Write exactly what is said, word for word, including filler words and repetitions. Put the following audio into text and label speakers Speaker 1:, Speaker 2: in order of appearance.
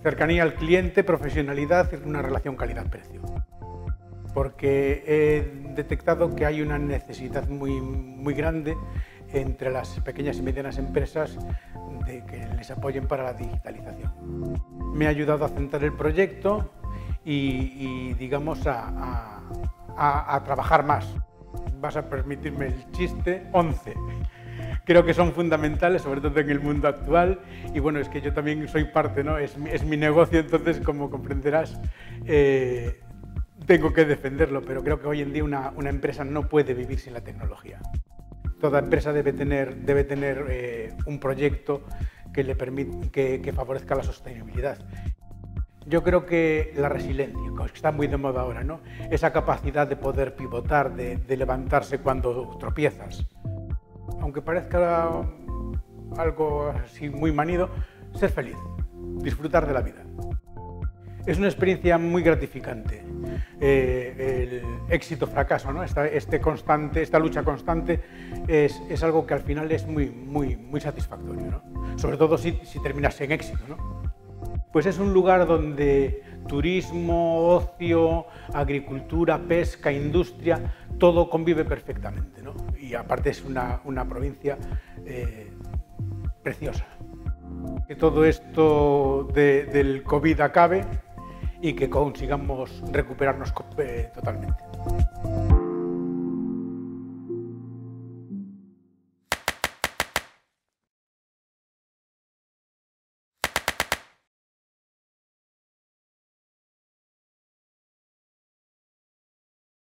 Speaker 1: Cercanía al cliente, profesionalidad y una relación calidad-precio. Porque he detectado que hay una necesidad muy, muy grande entre las pequeñas y medianas empresas de que les apoyen para la digitalización. Me ha ayudado a centrar el proyecto y, y digamos, a, a, a, a trabajar más. Vas a permitirme el chiste, once. Creo que son fundamentales, sobre todo en el mundo actual, y bueno, es que yo también soy parte, ¿no? Es, es mi negocio, entonces, como comprenderás, eh, tengo que defenderlo, pero creo que hoy en día una, una empresa no puede vivir sin la tecnología. Toda empresa debe tener, debe tener eh, un proyecto que, le permita, que, que favorezca la sostenibilidad. Yo creo que la resiliencia, que está muy de moda ahora, ¿no? Esa capacidad de poder pivotar, de, de levantarse cuando tropiezas. Aunque parezca algo así muy manido, ser feliz, disfrutar de la vida. Es una experiencia muy gratificante, eh, el éxito-fracaso, ¿no? Esta, este constante, esta lucha constante es, es algo que al final es muy, muy, muy satisfactorio, ¿no? Sobre todo si, si terminas en éxito, ¿no? Pues es un lugar donde turismo, ocio, agricultura, pesca, industria, todo convive perfectamente, ¿no? Y aparte es una, una provincia eh, preciosa. Que todo esto de, del COVID acabe y que consigamos recuperarnos eh, totalmente.